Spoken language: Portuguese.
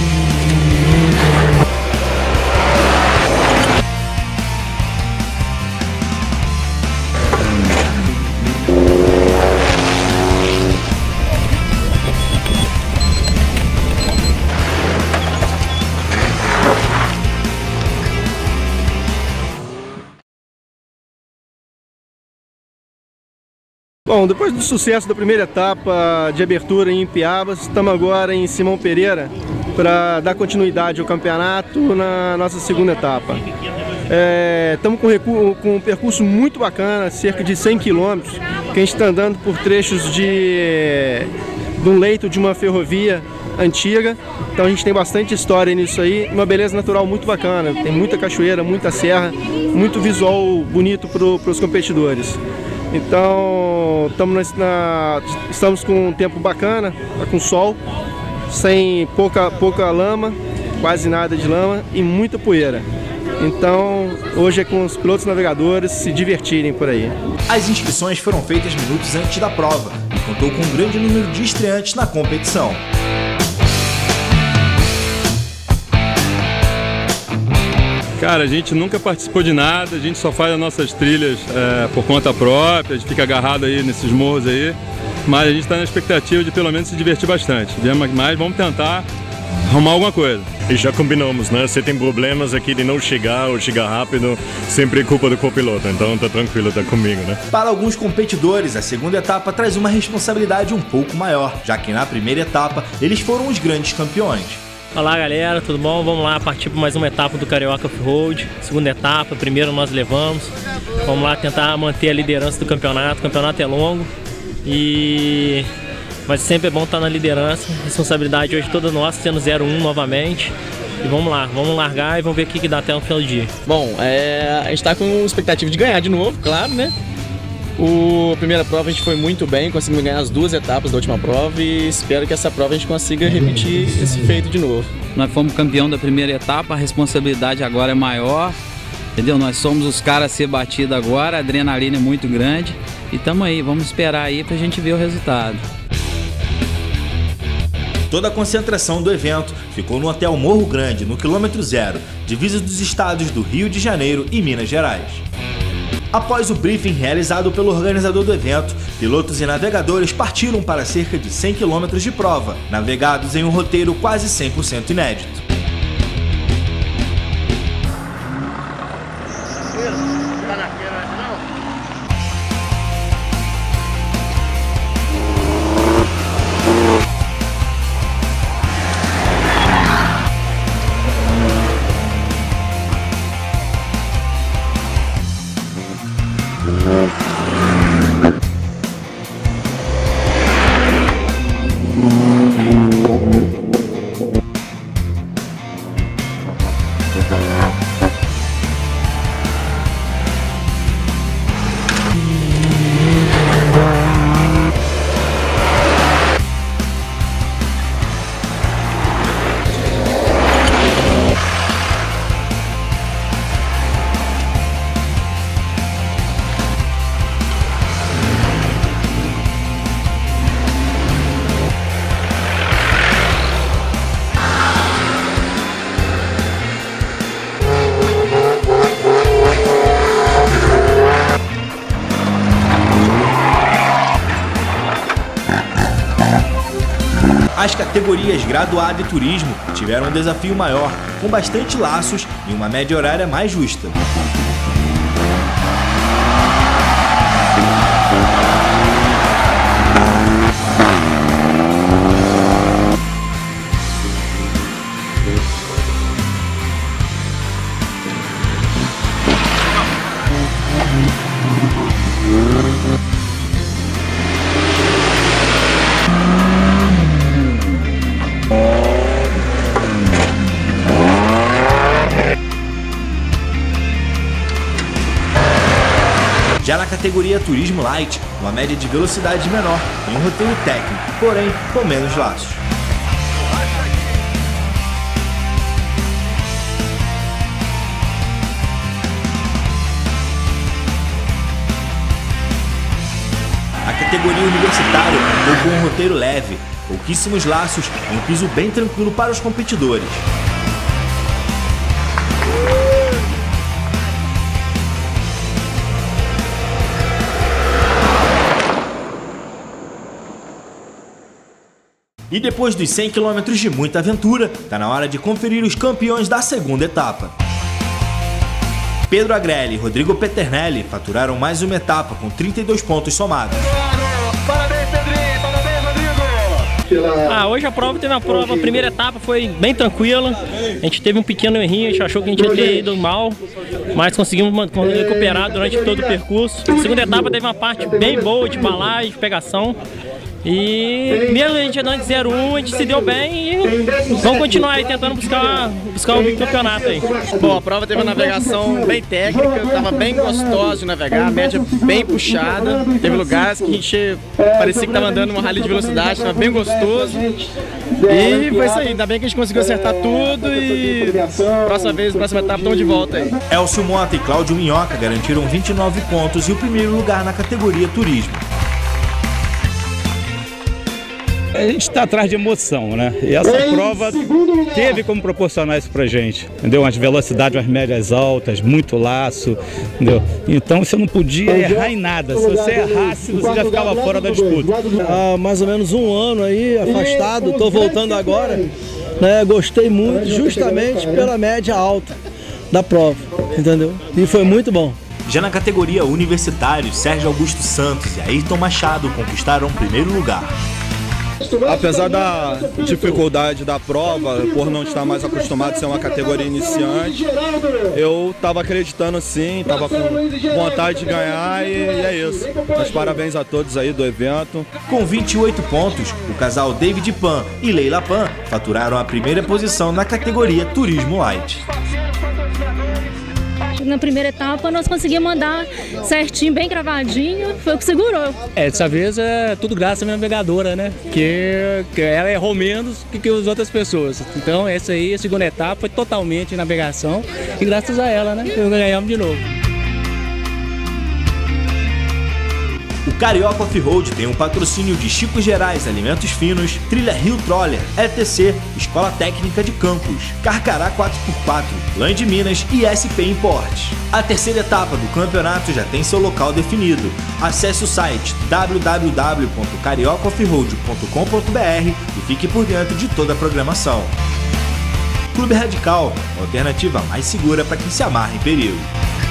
Bom, depois do sucesso da primeira etapa de abertura em Piabas, estamos agora em Simão Pereira para dar continuidade ao campeonato na nossa segunda etapa. Estamos com um percurso muito bacana, cerca de 100 km, que a gente está andando por trechos de um leito de uma ferrovia antiga, então a gente tem bastante história nisso aí, uma beleza natural muito bacana, tem muita cachoeira, muita serra, muito visual bonito para os competidores. Então estamos com um tempo bacana, tá com sol, sem pouca lama, quase nada de lama e muita poeira. Então hoje é com os pilotos navegadores se divertirem por aí. As inscrições foram feitas minutos antes da prova e contou com um grande número de estreantes na competição. Cara, a gente nunca participou de nada, a gente só faz as nossas trilhas por conta própria, a gente fica agarrado aí nesses morros aí, mas a gente está na expectativa de pelo menos se divertir bastante. Mas vamos tentar arrumar alguma coisa. E já combinamos, né? Se tem problemas aqui de não chegar ou chegar rápido, sempre é culpa do copiloto, então tá tranquilo, tá comigo, né? Para alguns competidores, a segunda etapa traz uma responsabilidade um pouco maior, já que na primeira etapa eles foram os grandes campeões. Olá galera, tudo bom? Vamos lá partir para mais uma etapa do Carioca Off-Road. Segunda etapa, primeiro nós levamos. Vamos lá tentar manter a liderança do campeonato. O campeonato é longo mas sempre é bom estar na liderança. A responsabilidade hoje toda nossa, sendo 0-1 novamente. E vamos lá, vamos largar e vamos ver o que dá até no final do dia. Bom, a gente está com expectativa de ganhar de novo, claro, né? A primeira prova a gente foi muito bem, conseguimos ganhar as 2 etapas da última prova e espero que essa prova a gente consiga repetir esse feito de novo. Nós fomos campeão da primeira etapa, a responsabilidade agora é maior, entendeu? Nós somos os caras a ser batido agora, a adrenalina é muito grande e estamos aí, vamos esperar aí pra gente ver o resultado. Toda a concentração do evento ficou no Hotel Morro Grande, no quilômetro 0, divisa dos estados do Rio de Janeiro e Minas Gerais. Após o briefing realizado pelo organizador do evento, pilotos e navegadores partiram para cerca de 100 km de prova, navegados em um roteiro quase 100% inédito. As categorias graduada e turismo tiveram um desafio maior, com bastante laços e uma média horária mais justa. Já na categoria Turismo Light, uma média de velocidade menor e um roteiro técnico, porém com menos laços. A categoria universitária contou com um roteiro leve, pouquíssimos laços e um piso bem tranquilo para os competidores. E depois dos 100 km de muita aventura, tá na hora de conferir os campeões da segunda etapa. Pedro Agrelli e Rodrigo Peternelli faturaram mais uma etapa com 32 pontos somados. Parabéns, Pedrinho! Parabéns, Rodrigo! Hoje a primeira etapa foi bem tranquila. A gente teve um pequeno errinho, a gente achou que a gente ia ter ido mal, mas conseguimos recuperar durante todo o percurso. A segunda etapa teve uma parte bem boa de balagem, de pegação. E mesmo a gente andando de 0-1, a gente se deu bem e vamos continuar aí tentando buscar o bicampeonato aí. Bom, a prova teve uma navegação bem técnica, estava bem gostosa de navegar, a média bem puxada. Teve lugares que a gente parecia que estava andando uma rally de velocidade, estava bem gostoso. E foi isso aí, ainda bem que a gente conseguiu acertar tudo e próxima etapa estamos de volta aí. Elcio Mota e Cláudio Minhoca garantiram 29 pontos e o primeiro lugar na categoria Turismo. A gente está atrás de emoção, né? E essa prova teve como proporcionar isso pra gente, entendeu? Umas velocidades, umas médias altas, muito laço, entendeu? Então você não podia errar em nada. Se você errasse, você já ficava fora da disputa. Há mais ou menos um ano aí, afastado, estou voltando agora, né? Gostei muito, justamente pela média alta da prova, entendeu? E foi muito bom. Já na categoria Universitários, Sérgio Augusto Santos e Ayrton Machado conquistaram o primeiro lugar. Apesar da dificuldade da prova, por não estar mais acostumado a ser uma categoria iniciante, eu estava acreditando sim, estava com vontade de ganhar e é isso. Mas parabéns a todos aí do evento. Com 28 pontos, o casal David Pan e Leila Pan faturaram a primeira posição na categoria Turismo Light. Na primeira etapa nós conseguimos andar certinho, bem cravadinho, foi o que segurou. Dessa vez é tudo graças à minha navegadora, né? Que ela errou menos que as outras pessoas. Então essa aí, a segunda etapa, foi totalmente navegação e graças a ela, né? Ganhamos de novo. O Carioca Off-Road tem um patrocínio de Chico Gerais Alimentos Finos, Trilha Rio Troller, ETC, Escola Técnica de Campos, Carcará 4x4, Land Minas e SP Importes. A terceira etapa do campeonato já tem seu local definido. Acesse o site www.cariocaoffroad.com.br e fique por dentro de toda a programação. Clube Radical, a alternativa mais segura para quem se amarra em perigo.